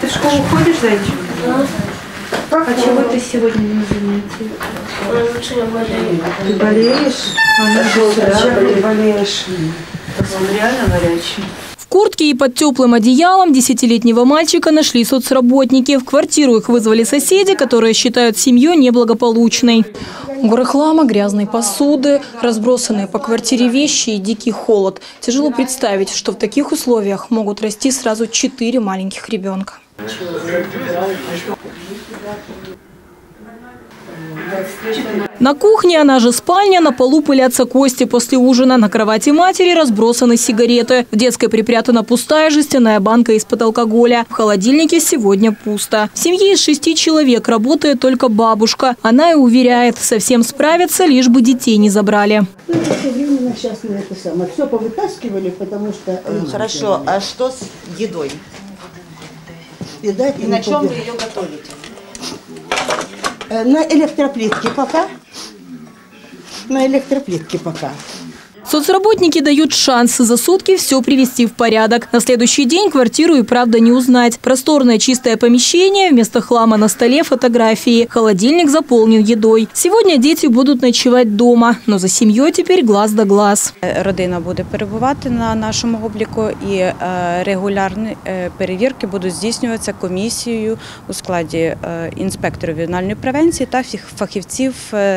в школу ходишь, зайчик? А чего ты сегодня на занятии? Ты болеешь? Ты болеешь? Он реально горячий. В куртке и под теплым одеялом 10-летнего мальчика нашли соцработники. В квартиру их вызвали соседи, которые считают семью неблагополучной. Горы хлама, грязной посуды, разбросанные по квартире вещи и дикий холод. Тяжело представить, что в таких условиях могут расти сразу 4 маленьких ребенка. На кухне, она же спальня, на полу пылятся кости после ужина. На кровати матери разбросаны сигареты. В детской припрятана пустая жестяная банка из-под алкоголя. В холодильнике сегодня пусто. В семье из 6 человек работает только бабушка. Она и уверяет, совсем справится, лишь бы детей не забрали. Сейчас мы это самое все повытаскивали, потому что... Хорошо, а что с едой? И на чем вы ее готовите? На электроплитке пока. На электроплитке пока. Соцработники дают шанс за сутки все привести в порядок. На следующий день квартиру и правда не узнать. Просторное чистое помещение, вместо хлама на столе фотографии. Холодильник заполнен едой. Сегодня дети будут ночевать дома, но за семьей теперь глаз да глаз. Родина буде перебувати на нашому обліку і регулярні перевірки будуть здійснюватися комісією у складі інспекторів ювенальної превенції та фахівців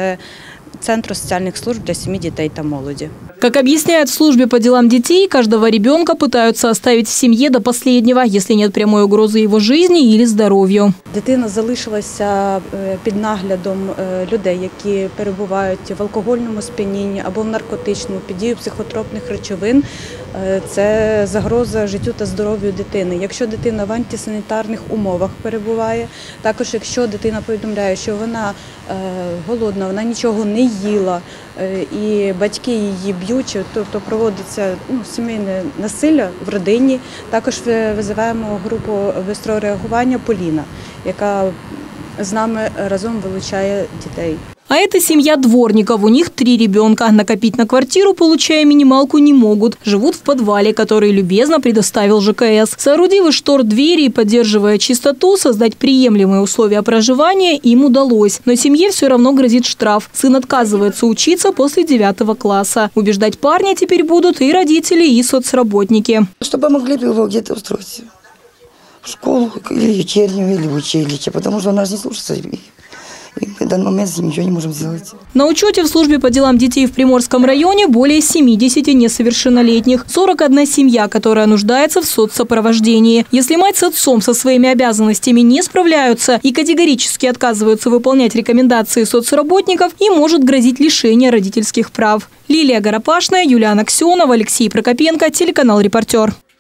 Центру социальных служб для семьи, детей и молоди. Как объясняют в службе по делам детей, каждого ребенка пытаются оставить в семье до последнего, если нет прямой угрозы его жизни или здоровью. Дитина залишилася під наглядом людей, які перебувають в алкогольному сп'янінні або в наркотичному, під дією психотропних речовин. Це загроза життю та здоров'ю дитини. Якщо дитина в антисанітарних умовах перебуває, також якщо дитина повідомляє, що вона голодна, вона нічого не їла, і батьки її б'ють, тобто проводиться сімейне насилля в родині. Також визиваємо групу бистрого реагування «Поліна», яка з нами разом вилучає дітей. А это семья дворников. У них 3 ребенка. Накопить на квартиру, получая минималку, не могут. Живут в подвале, который любезно предоставил ЖКС. Соорудив из штор двери и поддерживая чистоту, создать приемлемые условия проживания им удалось. Но семье все равно грозит штраф. Сын отказывается учиться после 9 класса. Убеждать парня теперь будут и родители, и соцработники. Чтобы могли бы его где-то устроить. В школу, или вечернюю, или в училище. Потому что она же не слушается. И в данный момент с ним ничего не можем сделать. На учете в службе по делам детей в Приморском районе более 70 несовершеннолетних. 41 семья, которая нуждается в соцсопровождении. Если мать с отцом со своими обязанностями не справляются и категорически отказываются выполнять рекомендации соцработников, им может грозить лишение родительских прав. Лилия Горопашная, Юлиана Аксенова, Алексей Прокопенко, телеканал «Репортер».